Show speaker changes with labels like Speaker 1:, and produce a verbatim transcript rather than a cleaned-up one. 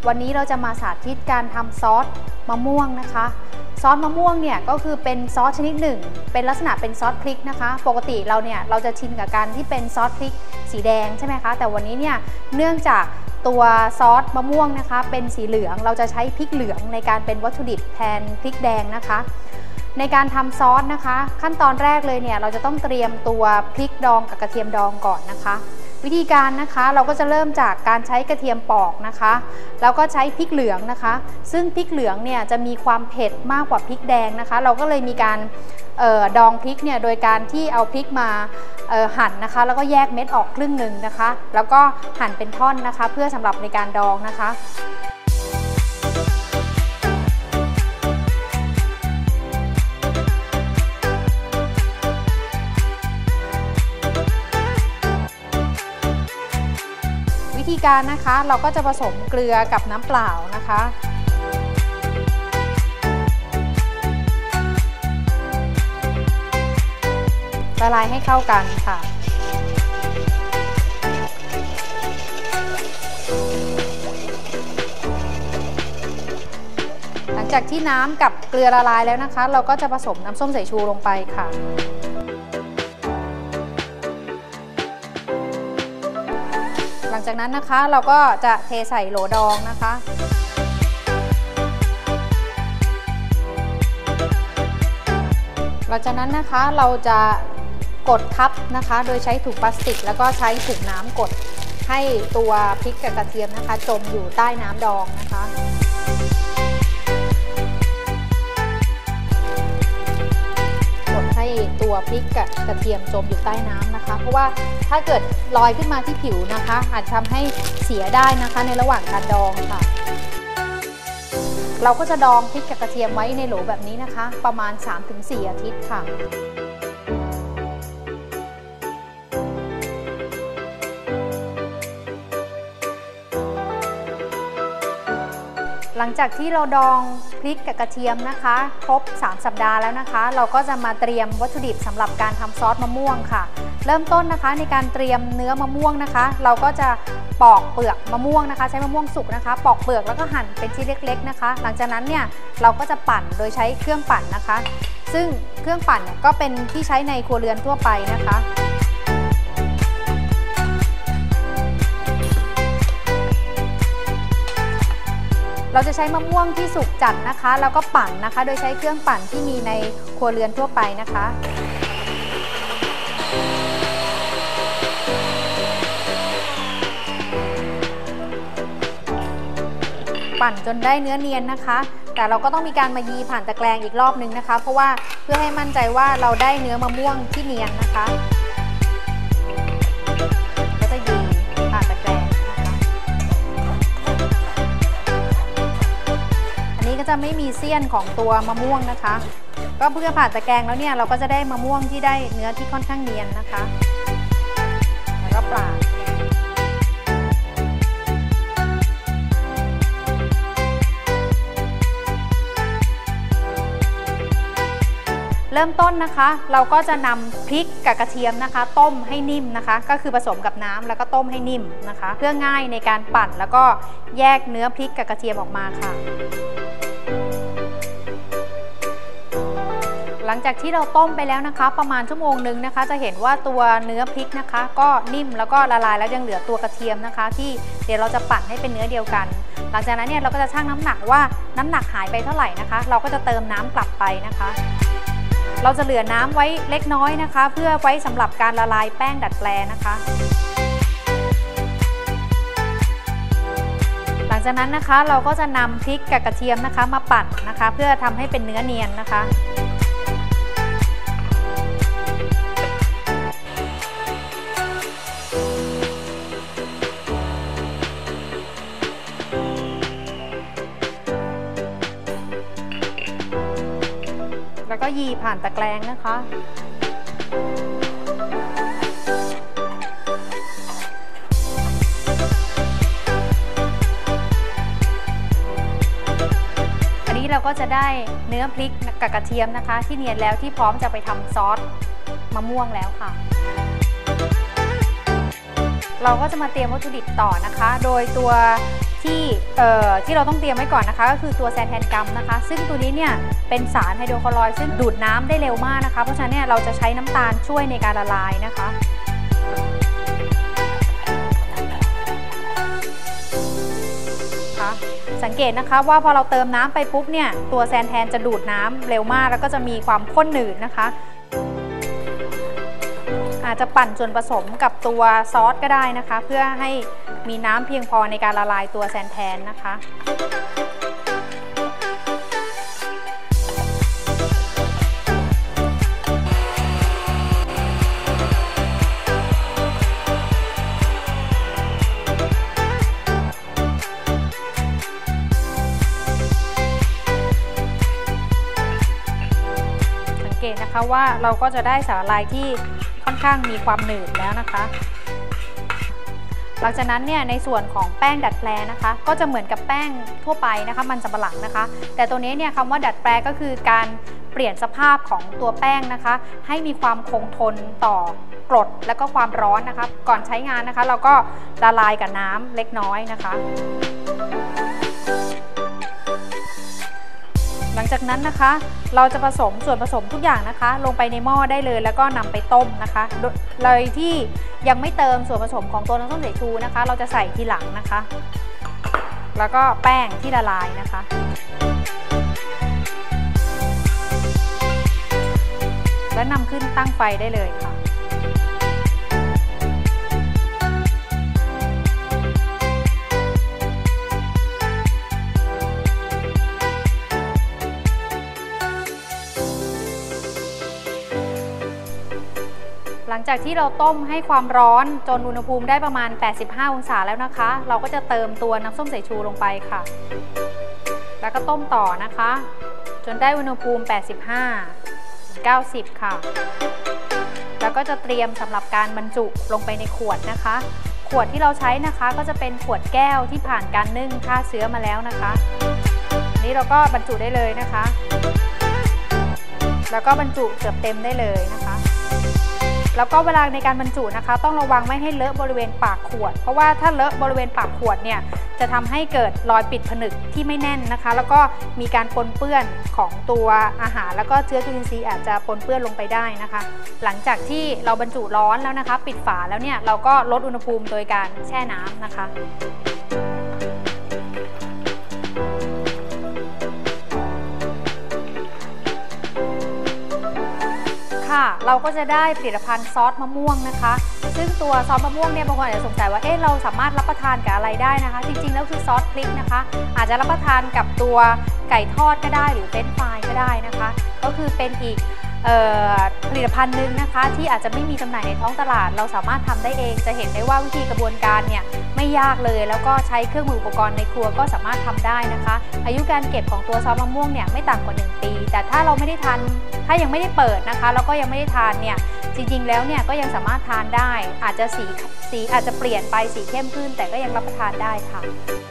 Speaker 1: วันนี้เราจะมาสาธิตการทำซอสมะม่วงนะคะซอสมะม่วงเนี่ยก็คือเป็นซอสชนิดหนึ่งเป็นลักษณะเป็นซอสพริกนะคะปกติเราเนี่ยเราจะชินกับการที่เป็นซอสพริกสีแดงใช่ไหมคะแต่วันนี้เนี่ยเนื่องจากตัวซอสมะม่วงนะคะเป็นสีเหลืองเราจะใช้พริกเหลืองในการเป็นวัตถุดิบแทนพริกแดงนะคะในการทำซอสนะคะขั้นตอนแรกเลยเนี่ยเราจะต้องเตรียมตัวพริกดองกับกระเทียมดองก่อนนะคะวิธีการนะคะเราก็จะเริ่มจากการใช้กระเทียมปอกนะคะแล้วก็ใช้พริกเหลืองนะคะซึ่งพริกเหลืองเนี่ยจะมีความเผ็ดมากกว่าพริกแดงนะคะเราก็เลยมีการออดองพริกเนี่ยโดยการที่เอาพริกมาหั่นนะคะแล้วก็แยกเม็ดออกครึ่งหนึ่งนะคะแล้วก็หั่นเป็นท่อนนะคะเพื่อสำหรับในการดองนะคะวิธีการนะคะเราก็จะผสมเกลือกับน้ำเปล่านะคะละลายให้เข้ากันค่ะหลังจากที่น้ำกับเกลือละลายแล้วนะคะเราก็จะผสมน้ำส้มสายชูลงไปค่ะหลังจากนั้นนะคะเราก็จะเทใส่โหลดองนะคะหลังจากนั้นนะคะเราจะกดทับนะคะโดยใช้ถุงพลาสติกแล้วก็ใช้ถุงน้ำกดให้ตัวพริกกับกระเทียมนะคะจมอยู่ใต้น้ำดองนะคะกดให้ตัวพริกกับกระเทียมจมอยู่ใต้น้ำนะคะเพราะว่าถ้าเกิดลอยขึ้นมาที่ผิวนะคะอาจทำให้เสียได้นะคะในระหว่างการดองค่ะเราก็จะดองพริกกับกระเทียมไว้ในโหลแบบนี้นะคะประมาณ สามถึงสี่ อาทิตย์ค่ะหลังจากที่เราดองพริกกับกระเทียมนะคะครบสามสัปดาห์แล้วนะคะเราก็จะมาเตรียมวัตถุดิบสำหรับการทำซอสมะม่วงค่ะเริ่มต้นนะคะในการเตรียมเนื้อมะม่วงนะคะเราก็จะปอกเปลือกมะม่วงนะคะใช้มะม่วงสุกนะคะปอกเปลือกแล้วก็หั่นเป็นชิ้นเล็กๆนะคะหลังจากนั้นเนี่ยเราก็จะปั่นโดยใช้เครื่องปั่นนะคะซึ่งเครื่องปั่นเนี่ยก็เป็นที่ใช้ในครัวเรือนทั่วไปนะคะเราจะใช้มะม่วงที่สุกจัดนะคะแล้วก็ปั่นนะคะโดยใช้เครื่องปั่นที่มีในครัวเรือนทั่วไปนะคะปั่นจนได้เนื้อเนียนนะคะแต่เราก็ต้องมีการมายีผ่านตะแกรงอีกรอบนึงนะคะเพราะว่าเพื่อให้มั่นใจว่าเราได้เนื้อมะม่วงที่เนียนนะคะก็จะยีผ่านตะแกรงนะคะอันนี้ก็จะไม่มีเสี้ยนของตัวมะม่วงนะคะก็เพื่อผ่านตะแกรงแล้วเนี่ยเราก็จะได้มะม่วงที่ได้เนื้อที่ค่อนข้างเนียนนะคะแล้วก็ปลาเริ่มต้นนะคะเราก็จะนำพริกกับกระเทียมนะคะต้มให้นิ่มนะคะก็คือผสมกับน้ำแล้วก็ต้มให้นิ่มนะคะเพื่อง่ายในการปั่นแล้วก็แยกเนื้อพริกกับกระเทียมออกมาค่ะหลังจากที่เราต้มไปแล้วนะคะประมาณชั่วโมงนึงนะคะจะเห็นว่าตัวเนื้อพริกนะคะก็นิ่มแล้วก็ละลายแล้วยังเหลือตัวกระเทียมนะคะที่เดี๋ยวเราจะปั่นให้เป็นเนื้อเดียวกันหลังจากนั้นเนี่ยเราก็จะชั่งน้ำหนักว่าน้ำหนักหายไปเท่าไหร่นะคะเราก็จะเติมน้ำกลับไปนะคะเราจะเหลือน้ำไว้เล็กน้อยนะคะเพื่อไว้สำหรับการละลายแป้งดัดแปลนะคะหลังจากนั้นนะคะเราก็จะนำพริกกับกระเทียมนะคะมาปั่นนะคะเพื่อทำให้เป็นเนื้อเนียนนะคะแล้วก็ยีผ่านตะแกรงนะคะอันนี้เราก็จะได้เนื้อพริกกับกระเทียมนะคะที่เนียนแล้วที่พร้อมจะไปทำซอสมะม่วงแล้วค่ะ เราก็จะมาเตรียมวัตถุดิบต่อนะคะโดยตัวทที่เอ่อที่เราต้องเตรียมไว้ก่อนนะคะก็คือตัวแซนแทนกัมนะคะซึ่งตัวนี้เนี่ยเป็นสารไฮโดรคลอรอยด์ซึ่งดูดน้ำได้เร็วมากนะคะเพราะฉะนั้นเนี่ยเราจะใช้น้ำตาลช่วยในการละลายนะคะสังเกตนะคะว่าพอเราเติมน้ำไปปุ๊บเนี่ยตัวแซนแทนจะดูดน้ำเร็วมากแล้วก็จะมีความข้นหนืดนะคะอาจจะปั่นส่วนผสมกับตัวซอสก็ได้นะคะเพื่อให้มีน้ำเพียงพอในการละลายตัวแซนแทนนะคะนะคะว่าเราก็จะได้สาหร่ายที่ค่อนข้างมีความหนืดแล้วนะคะหลังจากนั้นเนี่ยในส่วนของแป้งดัดแปลงนะคะก็จะเหมือนกับแป้งทั่วไปนะคะมันสำปะหลังนะคะแต่ตัวนี้เนี่ยคำว่าดัดแปลงก็คือการเปลี่ยนสภาพของตัวแป้งนะคะให้มีความคงทนต่อกรดและก็ความร้อนนะคะก่อนใช้งานนะคะเราก็ละลายกับน้ำเล็กน้อยนะคะหลังจากนั้นนะคะเราจะผสมส่วนผสมทุกอย่างนะคะลงไปในหม้อได้เลยแล้วก็นำไปต้มนะคะโดยที่ยังไม่เติมส่วนผสมของตัวน้ำส้มสายชูนะคะเราจะใส่ทีหลังนะคะแล้วก็แป้งที่ละลายนะคะและนำขึ้นตั้งไฟได้เลยค่ะหลังจากที่เราต้มให้ความร้อนจนอุณหภูมิได้ประมาณแปดสิบห้าองศาแล้วนะคะเราก็จะเติมตัวน้ำส้มสายชูลงไปค่ะแล้วก็ต้มต่อนะคะจนได้อุณหภูมิแปดสิบห้าถึงเก้าสิบค่ะแล้วก็จะเตรียมสำหรับการบรรจุลงไปในขวดนะคะขวดที่เราใช้นะคะก็จะเป็นขวดแก้วที่ผ่านการนึ่งฆ่าเชื้อมาแล้วนะคะนี้เราก็บรรจุได้เลยนะคะแล้วก็บรรจุเกือบเต็มได้เลยนะคะแล้วก็เวลาในการบรรจุนะคะต้องระวังไม่ให้เลอะบริเวณปากขวดเพราะว่าถ้าเลอะบริเวณปากขวดเนี่ยจะทำให้เกิดรอยปิดผนึกที่ไม่แน่นนะคะแล้วก็มีการปนเปื้อนของตัวอาหารแล้วก็เชื้อจุลินทรีย์อาจจะปนเปื้อนลงไปได้นะคะหลังจากที่เราบรรจุร้อนแล้วนะคะปิดฝาแล้วเนี่ยเราก็ลดอุณหภูมิโดยการแช่น้ำนะคะเราก็จะได้ผลิตภัณฑ์ซอสมะม่วงนะคะซึ่งตัวซอสมะม่วงเนี่ยบางคนอาจจะสงสัยว่าเอ๊ะเราสามารถรับประทานกับอะไรได้นะคะจริงๆแล้วคือซอสพริกนะคะอาจจะรับประทานกับตัวไก่ทอดก็ได้หรือเฟรนช์ฟรายก็ได้นะคะก็คือเป็นอีกผลิตภัณฑ์หนึ่งนะคะที่อาจจะไม่มีจำหน่ายในท้องตลาดเราสามารถทำได้เองจะเห็นได้ว่าวิธีกระบวนการเนี่ยไม่ยากเลยแล้วก็ใช้เครื่องมืออุปกรณ์ในครัวก็สามารถทำได้นะคะอายุการเก็บของตัวซอสมะม่วงเนี่ยไม่ต่ำกว่าหนึ่งปีแต่ถ้าเราไม่ได้ทานถ้ายังไม่ได้เปิดนะคะแล้วก็ยังไม่ได้ทานเนี่ยจริงๆแล้วเนี่ยก็ยังสามารถทานได้อาจจะสีสีอาจจะเปลี่ยนไปสีเข้มขึ้นแต่ก็ยังรับประทานได้ค่ะ